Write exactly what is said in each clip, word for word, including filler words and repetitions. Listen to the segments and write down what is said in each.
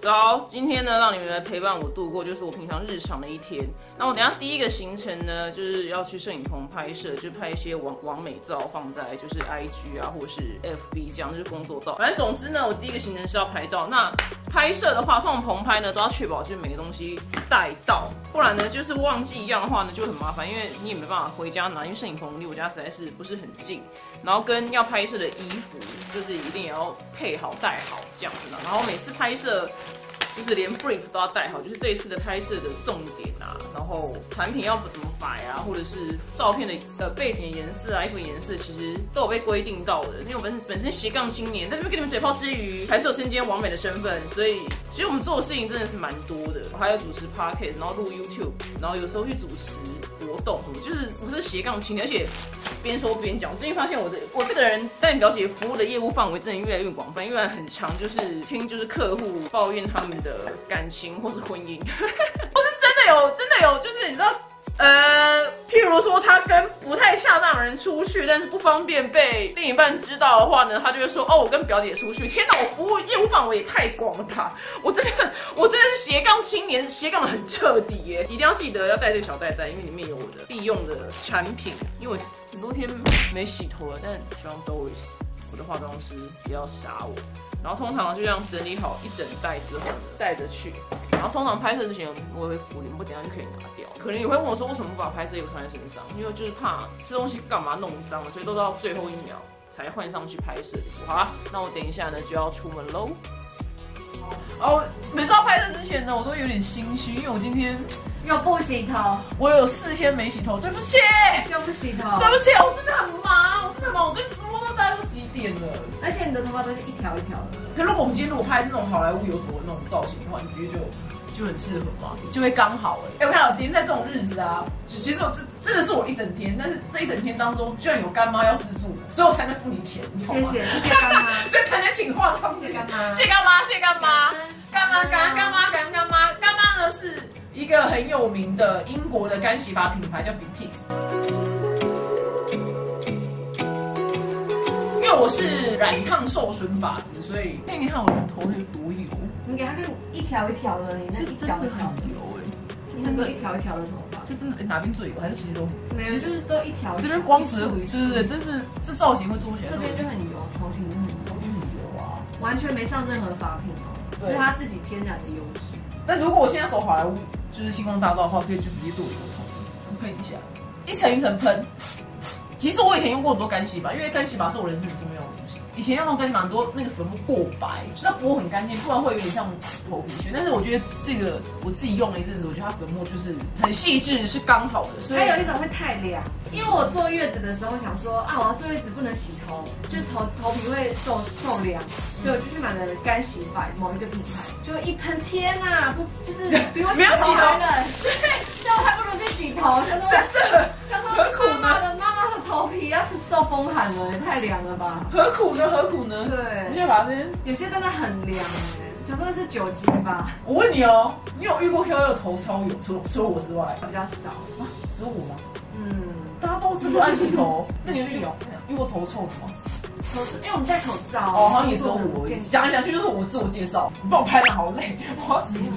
早，今天呢，让你们来陪伴我度过，就是我平常日常的一天。那我等一下第一个行程呢，就是要去摄影棚拍摄，就拍一些完完美照，放在就是 I G 啊，或是 F B 这样，就是工作照。反正总之呢，我第一个行程是要拍照。那拍摄的话，放棚拍呢，都要确保就是每个东西带到，不然呢，就是忘记一样的话呢，就会很麻烦，因为你也没办法回家拿，因为摄影棚离我家实在是不是很近。然后跟要拍摄的衣服，就是一定也要配好带好这样子的。然后每次拍摄，就是连 brief 都要带好，就是这一次的拍摄的重点啊，然后产品要怎么摆啊，或者是照片的呃背景颜色啊、衣服颜色，其实都有被规定到的。因为我们本身斜杠青年，在这边跟你们嘴炮之余，还是有身兼完美的身份，所以其实我们做的事情真的是蛮多的。我还有主持 podcast， 然后录 YouTube， 然后有时候去主持活动，就是我是斜杠青年，而且边说边讲。我最近发现我的我这个人代表姐服务的业务范围真的越来越广泛，因为很常就是听就是客户抱怨他们的感情或是婚姻，或是真的有真的有就是你知道。呃，譬如说他跟不太恰当的人出去，但是不方便被另一半知道的话呢，他就会说：“哦，我跟表姐出去。”天哪，我服务业务范围也太广了吧！我真的，我真的是斜杠青年，斜杠的很彻底耶！一定要记得要带这个小袋袋，因为里面有我的必用的产品。因为我很多天没洗头了，但希望 Doris 我的化妆师不要杀我。然后通常就这样整理好一整袋之后呢，带着去。然后通常拍摄之前我会敷脸，不等下就可以拿掉。可能你会问我说，为什么不把拍摄衣服穿在身上？因为就是怕吃东西干嘛弄脏了，所以都到最后一秒才换上去拍摄衣服。好啦，那我等一下呢就要出门喽。哦，每次要拍摄之前呢，我都有点心虚，因为我今天又不洗头， 我有四天没洗头，对不起， 又不洗头， 对不起，我真的很忙，我真的很忙，我最直播都待到几点了？ 而且你的头发都是一条一条的。 可如果我们今天如果拍的是那种好莱坞有头的那种造型的话，你觉得就就很适合吗？就会刚好哎、欸。哎、欸，我看我今天在这种日子啊，其实我这真的是我一整天，但是这一整天当中居然有干妈要资助我，所以我才能付你钱，你懂吗？ 谢谢谢谢干妈， 所以才能请化妆师。 谢谢干妈， 谢谢干妈，谢谢干妈，干妈感恩干妈感恩干妈，干妈呢是一个很有名的英国的干洗发品牌叫 Beautix。因为我是染烫受损发质，所以那你看我的头有多油。 你给他看一条一条的，你那一条一条很油哎、 欸，真的，一条一条的头发， 是真的、欸、哪边最油？还是其实都没有，就是都一条。 这边光泽，对对对，真是这造型会做起来。 这边就很油，头顶很头顶很油啊， 完全没上任何发品哦，是他自己天然的优质。 那如果我现在走好莱坞，就是星光大道的话，可以就直接做一个头，喷一下，一层一层喷。其实我以前用过很多干洗发，因为干洗发是我人生很重要的东西。以前用那种干洗发，很多那个粉末过白，就是要拨很干净，不然会有点像头皮屑。但是我觉得这个我自己用了一阵子，我觉得它粉末就是很细致，是刚好的。所以还有一种会太凉，因为我坐月子的时候想说啊，我要坐月子不能洗头，就是头头皮会受受凉，所以我就去买了干洗发某一个品牌，就一喷，天哪，不就是比我洗头还冷，所以我还不如去洗头，真的，真的，何苦呢？妈妈的头皮要是受风寒了，也太凉了吧？ 何苦呢？何苦呢？ 对， 你就把它有些真的很凉哎，想说那是酒精吧？ 我问你哦，你有遇过 K O L 头超油，除除了我之外， 比较少啊，只有我吗？ 嗯， 大家都这么爱洗头，那你有遇有遇过头臭的吗？ 头因为我们戴口罩， 哦，好像也只有我而已。讲来讲去就是我自我介绍，你帮我拍的好累，我要死。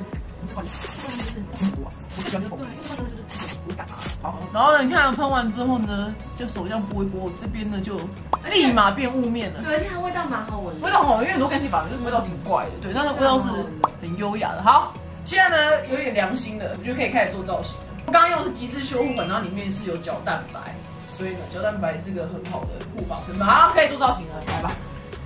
我最喜欢这种，对，因为它真的就是无感啊。好，然后呢，你看喷完之后呢，就手这样拨一拨，这边呢就立马变雾面了。 对，而且它味道蛮好闻的， 味道很好闻，因为很多干洗发就是味道挺怪的，对，但是味道是很优雅的。好，现在呢有点良心了，我就可以开始做造型了。我刚刚用的是极致修护粉，然后里面是有角蛋白，所以呢，角蛋白也是个很好的护发成分。好，可以做造型了，来吧。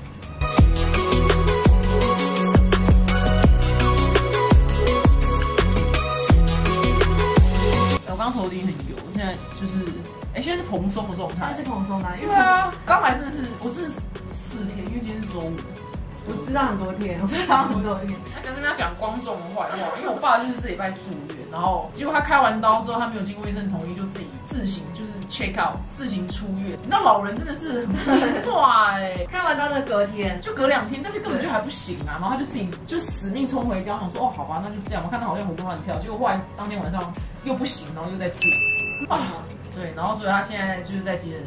我刚头顶很油，现在就是，哎、欸，现在是蓬松的状态。 现在是蓬松的，因为对啊，刚来真的是，我真的是四天，因为今天是周五。 我知道很多天，我知道很多天。 那讲这边要讲光众的坏话，因为我爸就是这礼拜住院，然后结果他开完刀之后，他没有经过医生同意，就自己自行就是 check out， 自行出院。那老人真的是很听话哎、欸， 开完刀的隔天就隔两天，但是根本就还不行啊，然后他就自己就死命冲回家，想说哦好吧，那就这样。我看他好像活蹦乱跳，结果后来当天晚上又不行，然后又在住啊。对，然后所以他现在就是在急诊室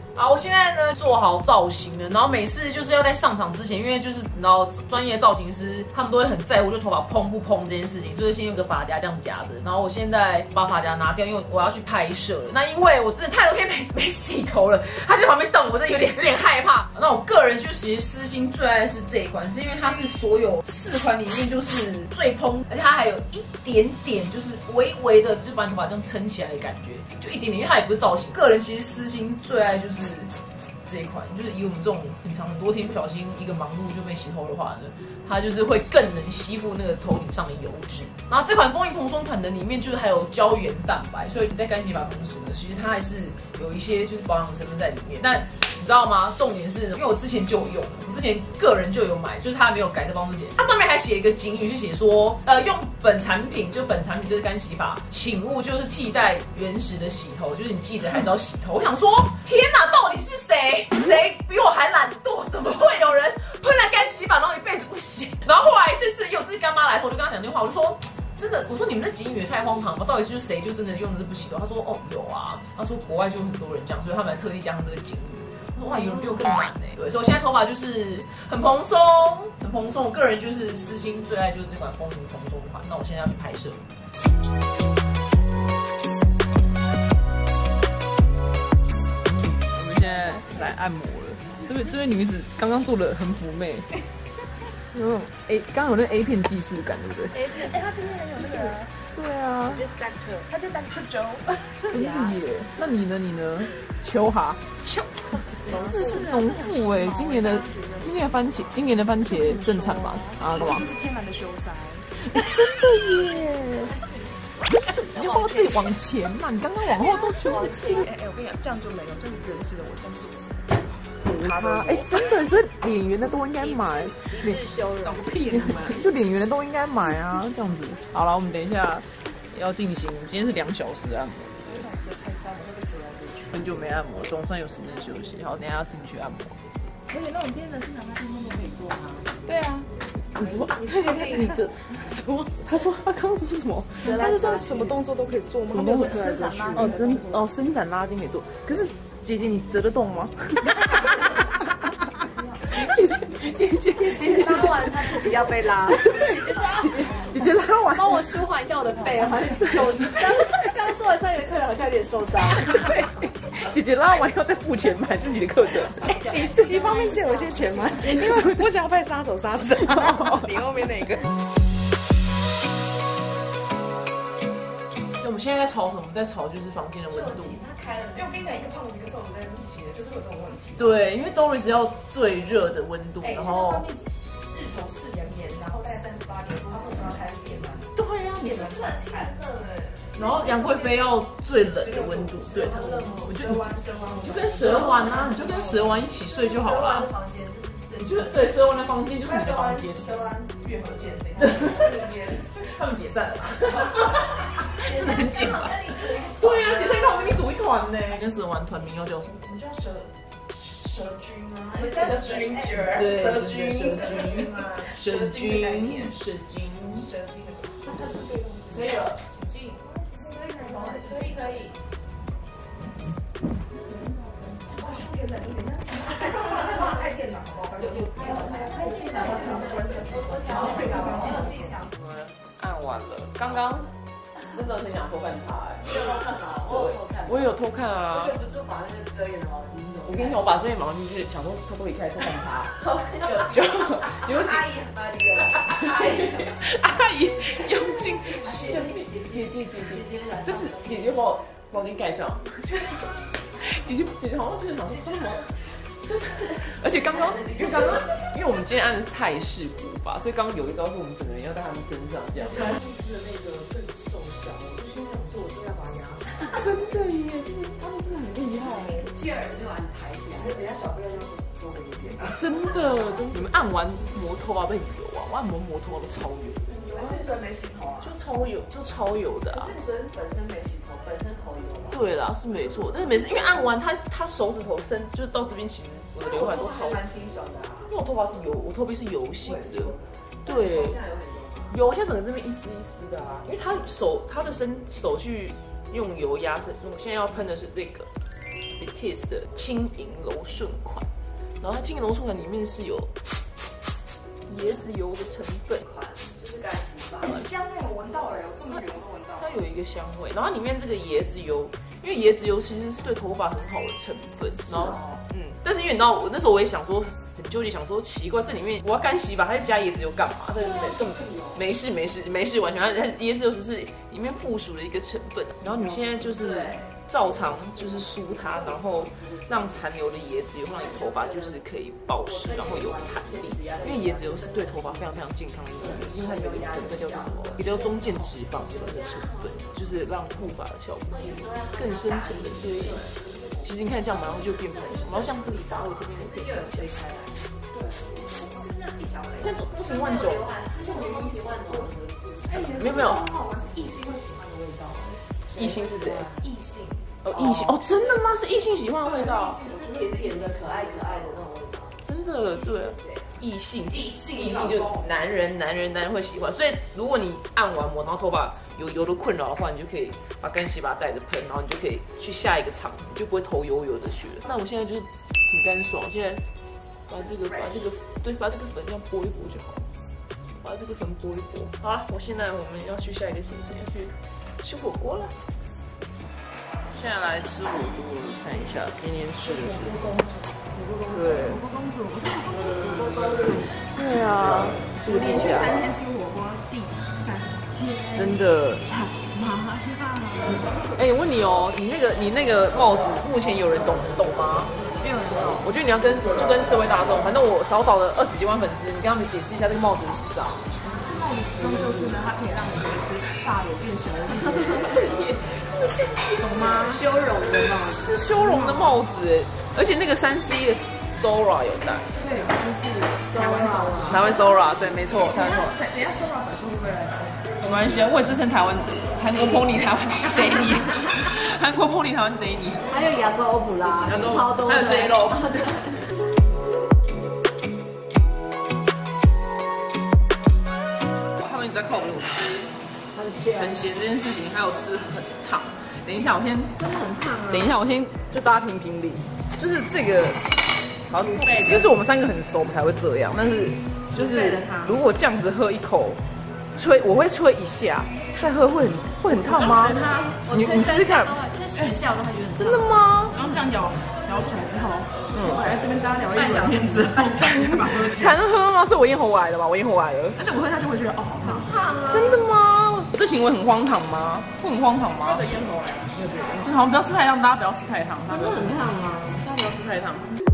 好，我现在呢做好造型了，然后每次就是要在上场之前，因为就是然后专业造型师他们都会很在乎就头发蓬不蓬这件事情，所以先用个发夹这样夹着。然后我现在把发夹拿掉，因为我要去拍摄了。那因为我真的太多天没没洗头了，他在旁边瞪我，真的有点有点害怕。那我个人就其实私心最爱的是这一款，是因为它是所有四款里面就是最蓬，而且它还有一点点就是微微的，就把你头发这样撑起来的感觉，就一点点，因为它也不是造型。个人其实私心最爱就是这一款，就是以我们这种很长很多天不小心一个忙碌就被洗头的话呢，它就是会更能吸附那个头顶上的油脂。然后这款丰盈蓬松款的里面就是还有胶原蛋白，所以你在干洗发同时呢，其实它还是有一些就是保养成分在里面。但你知道吗？重点是因为我之前就有用，我之前个人就有买，就是它没有改在包装纸，它上面还写一个警语，是写说，呃，用本产品就本产品就是干洗法，请勿就是替代原始的洗头，就是你记得还是要洗头。我想说，天哪，到底是谁？谁比我还懒惰？怎么会有人会来干洗法，然后一辈子不洗？然后后来这次有这干妈来的时候，我就跟她讲电话，我就说。真的，我说你们那警语也太荒唐了，到底是谁就真的用的是不洗头？他说哦有啊，他说国外就有很多人这样，所以他们还特地加上这个警语。我说哇，有人比我更懒呢。对，所以我现在头发就是很蓬松，很蓬松。我个人就是私心最爱就是这款丰盈蓬松款。那我现在要去拍摄。 我们现在来按摩了，这位这位女子刚刚做的很妩媚。有种 A， 刚刚有那个 A 片既视感，对不对 ？A 片，哎，他这边也有那个。 对啊 ，This Doctor， 他叫 Doctor Joe。 真的耶！那你呢？你呢？秋哈，秋，这是农妇哎！今年的今年的番茄，今年的番茄盛产吧？啊，干嘛？ 这是天然的修腮。 真的耶！你要不要自己往前嘛？你刚刚往后都觉得。 哎哎，我跟你讲，这样就没有，这是原始的我，这样是我。 他哎，真的，所以脸圆的都应该买， 脸修容， 屁什么？ 就脸圆的都应该买啊，这样子。好了，我们等一下要进行，今天是两小时按摩，很久没按摩，总算有时间休息。好，等一下要进去按摩。 而且那种天然生长发电动都可以做吗？ 对啊。你说你这什么？他说他刚说什么？ 他是说什么动作都可以做吗？ 什么动作折来折去？ 哦，真哦，伸展拉筋可以做，可是。姐姐，你折得动吗？姐姐，姐姐，姐姐拉完他自己要被拉。姐姐说：“ 姐姐，姐姐拉完， 帮我舒缓一下我的背，好像手刚刚做完上一节课好像有点受伤。” 对，姐姐拉完要再付钱买自己的课程。 你方便借我一些钱吗？因为我想要拜杀手杀死你后面那个。 我们现在在吵什么？在吵就是房间的温度。 他开了， 因为我跟你讲，一个胖子一个瘦子在一起的，就是会有这种问题。 对，因为 Doris 要最热的温度，然后日头是炎炎，然后大概三十八点多，他为什么要开电暖？ 对呀， 也是很很热的。 然后杨贵妃要最冷的温度，对，他我就你就跟蛇丸啊，你就跟蛇丸一起睡就好了。你就对蛇丸的房间就是你的房间， 蛇丸月合见， 他们解散了，真的很紧吧？对啊，解散他们跟你组一团呢。跟蛇丸团名要叫什么？ 我们叫蛇蛇君吗？ 蛇君角， 对， 蛇君， 蛇君，蛇君，蛇君， 蛇君的。 可以了，请进。 可以可以。哇，舒点冷一点，那开电脑好不好？有有开电脑， 按完了，刚刚真的很想偷看他哎， 我偷看， 我也有偷看啊。 就不是把那个遮掩的毛巾用。 我跟你讲，我把遮掩毛巾就是想说偷偷离开偷看他，就结果阿姨很把你给阿姨， 阿姨用尽生命，姐姐姐姐姐，就是姐姐把我毛巾盖上，姐姐姐姐好像就是想说干嘛？而且刚刚，因为刚刚，因为我们今天按的是泰式古法，所以刚刚有一招是我们整个人要在他们身上这样。 公司的那个更瘦小，我就现在想说，我就要把它压死。 真的耶，他们真的很厉害。 劲儿就把你抬起来， 等下小贝要要多给一点。 真的，真的，你们按完摩头发会很油啊？我按摩摩头发都超油。 有啊，你昨天没洗头啊？ 就超油，就超油的啊！ 可是你昨天本身没洗头，本身头油吧？ 对啦，是没错，但是每次因为按完他他手指头伸就是到这边，其实我的刘海都超， 蛮清爽的啊。 因为我头发是油，我头皮是油性的，对， 现在有很油吗？ 油，现在整个这边一丝一丝的啊，因为他手他的伸手去用油压是，我现在要喷的是这个， Batiste 的轻盈柔顺款，然后它轻盈柔顺款里面是有椰子油的成分， 就是干洗法。 很香哎，我闻到哎，我这么远我都闻到。 它有一个香味，然后它里面这个椰子油，因为椰子油其实是对头发很好的成分，然后嗯，但是因为你知道我那时候我也想说很纠结，想说奇怪这里面我要干洗吧，还是加椰子油干嘛？但是根本没事没事没事，完全它椰子油只是里面附属的一个成分，然后你们现在就是照常就是梳它，然后让残留的椰子油让你头发就是可以保湿，然后有弹力，因为椰子油是对头发非常非常健康的一种油，因为它里面有一个成分叫做什么？也叫中间脂肪酸的成分，就是让护发的效果是更深层的，所以其实你看这样马上就变蓬，然后像这里发尾这边也可以看起来，这样不行万种，没有没有， 异性会喜欢的味道。 异性是谁？ 异性哦，异性哦，真的吗？是异性喜欢的味道？ 甜甜的、可爱可爱的那种味道。 真的对，异性异性异性就男人男人男人会喜欢，所以如果你按完摩，然后头发有油的困扰的话，你就可以把干洗把它带着喷，然后你就可以去下一个场子，就不会头油油的去了。那我现在就是挺干爽，现在把这个把这个对把这个粉这样拨一拨就好了，把这个粉拨一拨。好了，我现在我们要去下一个行程，要去吃火锅了。现在来吃火锅，看一下今天吃的是火锅公主，对，火锅公主，我是火锅公主，对啊，我连续三天吃火锅，第三天，真的，妈呀！哎，我问你哦，你那个你那个帽子，目前有人懂懂吗？没有人懂。我觉得你要跟就跟社会大众，反正我少少的二十几万粉丝，你跟他们解释一下这个帽子的时尚。 帽子始终就是呢，它可以让你随时发有变小的地方。懂吗？修容的帽子是修容的帽子，而且那个三 C 的 Sora 有戴。 对，就是台湾 Sora。 台湾 Sora， 对，没错，台湾 Sora。 等一下 Sora 粉丝会不会来？ 没关系，我也支撑台湾，韩国 Pony 台湾逮你，韩国 Pony 台湾逮你。 还有亚洲欧普拉， 亚洲超多的， 还有这一路。他们一直在靠我吃。 很咸， 很咸这件事情，还有吃很烫。等一下，我先真的很烫啊！ 等一下，我先就大家评评理，就是这个，好，就是我们三个很熟，我们才会这样。但是就是如果这样子喝一口，吹我会吹一下，再喝会很会很烫吗？你你试试看， 吹十下我都还觉得很烫。 真的吗？ 刚刚这样咬咬起来之后，嗯，我来这边大家聊一聊天之后，再把它喝起来。 才能喝吗？是我咽喉癌了吧？我咽喉癌了。 而且我喝下去会觉得哦，好烫， 烫啊！ 真的吗？这行为很荒唐吗？会很荒唐吗？ 的咽喉癌，对对对， 真的好，不要吃太烫，大家不要吃太烫， 真的很烫啊！ 大家不要吃太烫。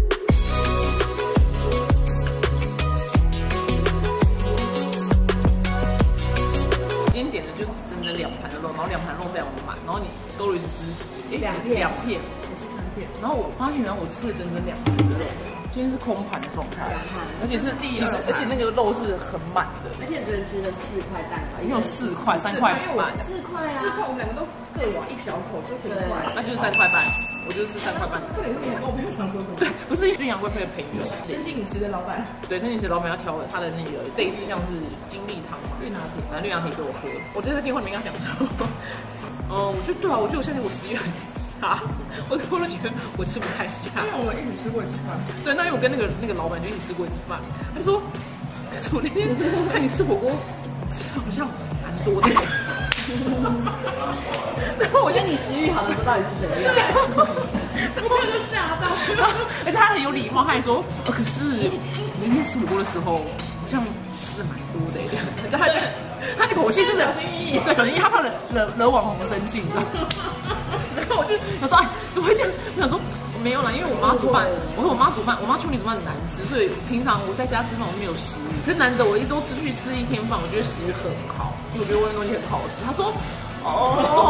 今天点的就整整两盘的肉，然后两盘肉非常的满，然后你多瑞斯吃两片两片，我吃三片，然后我发现原来我吃了整整两盘的肉，今天是空盘的状态，而且是第二，而且那个肉是很满的， 而且只能吃了四块蛋吧， 一共有四块，三块半， 四块啊， 四块我们两个都各挖一小口就可以快， 那就是三块半，我就是吃三块半。 这里是你跟我朋友想说什么？ 对，不是君阳贵妃的朋友， 生计饮食的老板， 对，生计饮食老板要调他的那个类似像是精力汤嘛， 绿拿铁， 反正绿拿铁给我喝，我在这电话里面跟他讲说，呃，我觉得对啊，我觉得我现在我食欲很差，我我都觉得我吃不太下。 因为我们一起吃过一次饭， 对，那因为我跟那个那个老板就一起吃过一次饭，他说，可是我那天看你吃火锅，吃好像蛮多的。然后我觉得你食欲好的时候到底是怎么样？ 我就吓到，而且他很有礼貌，他还说，呃、可是明天吃火锅的时候，好像吃的蛮多的耶。他他他的口气就是对小心翼翼，他怕惹惹惹网红生气，你知道吗？然后我就想说，哎，怎么会这样？我想说我没有啦，因为我妈煮饭，我说我妈煮饭，我妈处理煮饭很难吃，所以平常我在家吃饭我没有食欲。可是难得我一周出去吃一天饭，我觉得食欲很好，因为我觉得我的东西很好吃。他说，哦。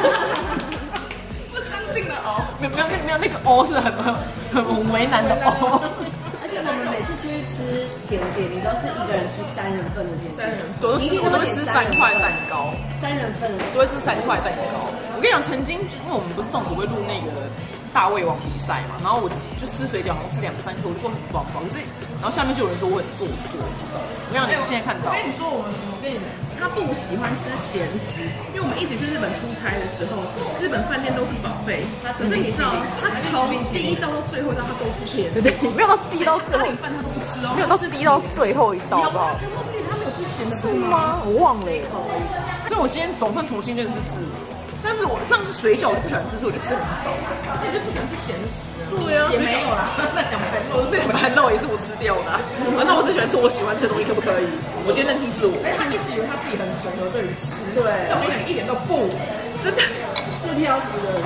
性的哦， 没有没有没有那个哦是很很很为难的哦。 而且我们每次出去吃甜点，你都是一个人吃三人份的甜点， 三人，我都吃我都会吃三块蛋糕， 三人份的， 都会吃三块蛋糕。我跟你讲，曾经因为我们不是中途会录那个大胃王比赛嘛，然后我就就吃水饺好像吃两三颗，我就说很饱饱，可是然后下面就有人说我很做作。我让你们现在看到， 我跟你说，我们我跟你们，他不喜欢吃咸食，因为我们一起去日本出差的时候，日本饭店都是buffet，可是你知道，他从第一道到最后一道他都吃甜， 对对，没有到低到最后咖喱饭他都不吃哦， 没有到低到最后一道，好不好？ 全部是他没有吃咸的， 是吗？我忘了。 所以我今天总算重新认识自我。但是我像是水饺我就不喜欢吃，所以我就吃很少。 你就不喜欢吃咸食啊？ 对啊， 也没有啦。那两盘肉， 这两盘肉也是我吃掉的、啊。那我只喜欢吃我喜欢吃的东西，可不可以？我今天认清自我。 哎，他一直以为他自己很随和对于吃， 对， 但我跟你一点都不，真的不挑食的人。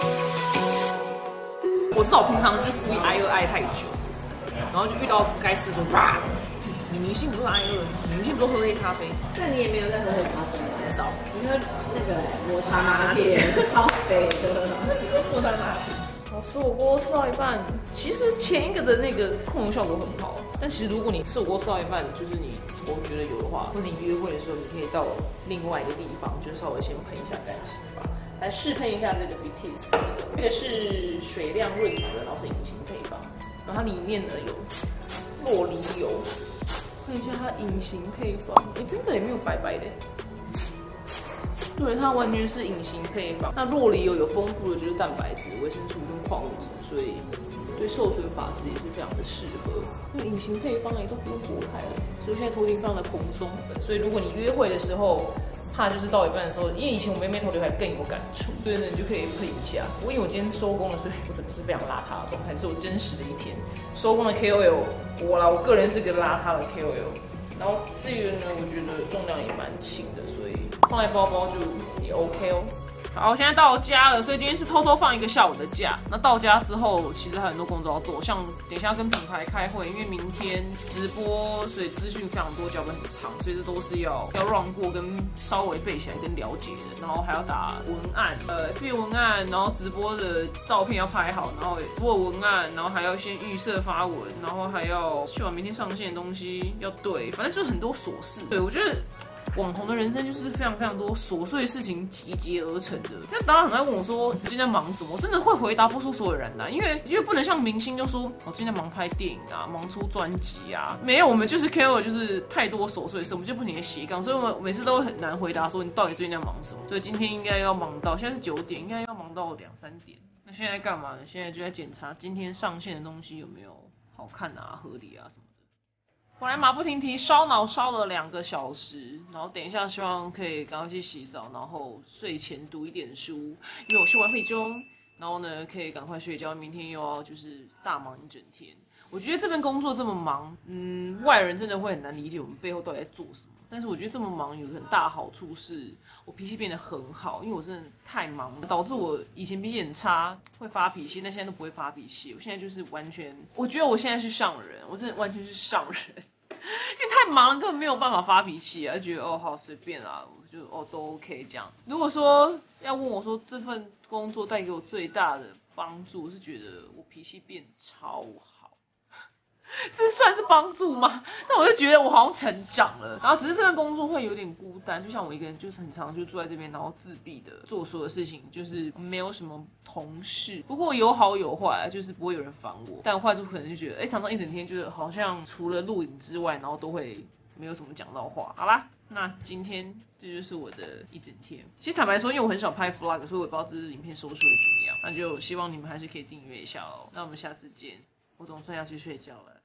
我知道我平常就故意挨饿挨太久，然后就遇到该吃的时候，哇！你明星不是挨饿，你明星不是喝黑咖啡？ 那你也没有在喝黑咖啡， 很少。 你喝那个抹茶拿铁，超肥的。 抹茶拿铁。 我吃火锅吃到一半，其实前一个的那个控油效果很好，但其实如果你吃火锅吃到一半，就是你头觉得油的话，或者你约会的时候，你可以到另外一个地方，就稍微先喷一下干洗吧，来试喷一下这个 B T S， 这个是水亮润肤的，然后是隐形配方，然后它里面呢有洛梨油，看一下它隐形配方，哎，真的也没有白白的。对，它完全是隐形配方。那洛梨油有丰富的就是蛋白质、维生素跟矿物质，所以对受损发质也是非常的适合。那隐形配方也都不用剥开了，所以我现在头顶放了蓬松粉。所以如果你约会的时候，怕就是到一半的时候，因为以前我妹妹头刘海更有感触，对呢，你就可以喷一下。不过因为我今天收工了，所以我整个是非常邋遢的状态，是我真实的一天。收工的 K O L， 我啦，我个人是个邋遢的 K O L。然后这个呢，我觉得重量也蛮轻的，所以放在包包就也 OK 哦。好，我现在到家了，所以今天是偷偷放一个下午的假。那到家之后，其实还有很多工作要做，像等一下要跟品牌开会，因为明天直播，所以资讯非常多，脚本很长，所以这都是要要 run 过跟稍微背起来跟了解的。然后还要打文案，呃 ，F B 文案，然后直播的照片要拍好，然后播文案，然后还要先预设发文，然后还要去把明天上线的东西要对，反正就是很多琐事。对我觉得。网红的人生就是非常非常多琐碎的事情集结而成的。但大家很爱问我说：“你最近在忙什么？”我真的会回答不出所有人来，因为因为不能像明星就说：“我最近在忙拍电影啊，忙出专辑啊。”没有，我们就是 K O L， 就是太多琐碎的事，我们就不停的斜杠，所以我们每次都会很难回答说你到底最近在忙什么。所以今天应该要忙到，现在是九点，应该要忙到两三点。那现在干嘛呢？现在就在检查今天上线的东西有没有好看啊、合理啊什么。我来马不停蹄烧脑烧了两个小时，然后等一下希望可以赶快去洗澡，然后睡前读一点书，因为我是玩废中，然后呢可以赶快睡觉，明天又要就是大忙一整天。我觉得这份工作这么忙，嗯，外人真的会很难理解我们背后到底在做什么。但是我觉得这么忙有个很大的好处是，我脾气变得很好，因为我真的太忙了，导致我以前脾气很差，会发脾气，但现在都不会发脾气。我现在就是完全，我觉得我现在是上人，我真的完全是上人。因为太忙了，根本没有办法发脾气啊，就觉得哦好随便啦，我就哦都 OK 这样。如果说要问我说这份工作带给我最大的帮助，我是觉得我脾气变超好，这算是帮助吗？但我就觉得我好像成长了，然后只是这份工作会有点孤单，就像我一个人就是很常就住在这边，然后自闭的做所有事情，就是没有什么同事。不过有好有坏，就是不会有人烦我，但坏处可能就觉得，哎，常常一整天就是好像除了录影之外，然后都会没有什么讲到话。好啦，那今天这就是我的一整天。其实坦白说，因为我很少拍 vlog， 所以我也不知道这支影片收视会怎么样。那就希望你们还是可以订阅一下哦。那我们下次见，我总算要去睡觉了。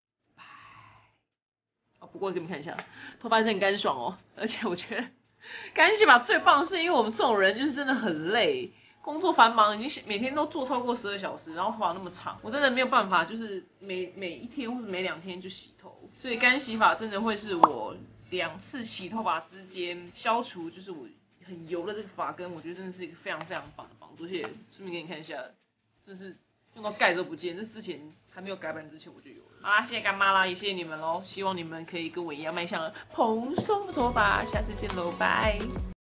哦，不过给你们看一下，头发还是很干爽哦，而且我觉得干洗发最棒的是，因为我们这种人就是真的很累，工作繁忙，已经每天都做超过十二小时，然后头发那么长，我真的没有办法，就是每每一天或者每两天就洗头，所以干洗发真的会是我两次洗头发之间消除就是我很油的这个发根，我觉得真的是一个非常非常棒的帮助，而且顺便给你看一下，这是用到盖都不见，这之前还没有改版之前我就有了。好啦，谢谢干妈啦，也谢谢你们喽，希望你们可以跟我一样迈向了蓬松的头发，下次见喽，拜。